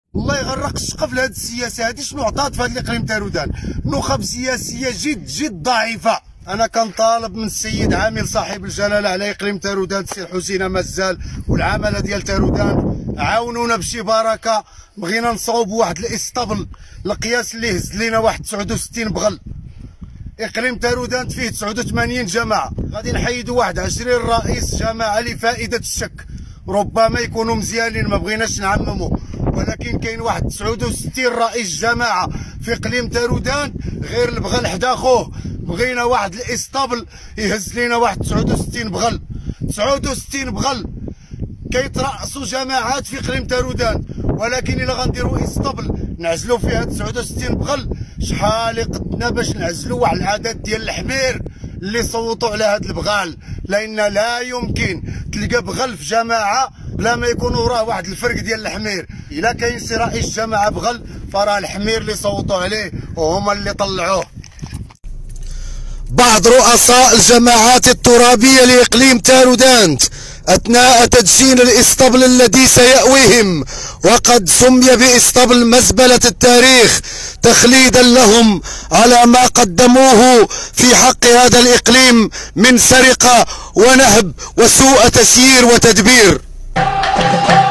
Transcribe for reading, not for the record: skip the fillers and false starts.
الله يغرق الشقف لهاد السياسه هادي. شنو عطات في هاد الاقليم تارودان؟ نخب سياسيه جد ضعيفه. انا كنطالب من السيد عامل صاحب الجلاله على اقليم تارودان السي حسين مزال والعماله ديال تارودان، عاونونا بشي بركه. بغينا نصاوبوا واحد الاسطبل القياس اللي هز لينا واحد 69 بغل. اقليم تارودان فيه 89 جماعه، غادي نحيدوا واحد 20 رئيس جماعه لفائده الشك. ربما يكونوا مزيانين، ما بغيناش نعمموا، ولكن كاين واحد 69 رئيس جماعه في اقليم تارودان غير البغل حدا خوه. بغينا واحد الاسطبل يهز لينا واحد 69 بغل. 69 بغل كيترأسوا جماعات في اقليم تارودان، ولكن الا غنديروا اسطبل نعزلوا فيها 69 بغل، شحال يقدنا باش نعزلوا واحد العدد ديال الحمير اللي صوتوا على هاد البغال؟ لان لا يمكن تلقى بغل في جماعه بلا ما يكون وراه واحد الفرق ديال الحمير. الا كاين شي رئيس جماعه بغل فراه الحمير اللي صوتوا عليه وهما اللي طلعوه. بعض رؤساء الجماعات الترابيه لاقليم تارودان اثناء تدشين الاسطبل الذي سيأويهم، وقد سمي باسطبل مزبله التاريخ تخليدا لهم على ما قدموه في حق هذا الاقليم من سرقه ونهب وسوء تسيير وتدبير.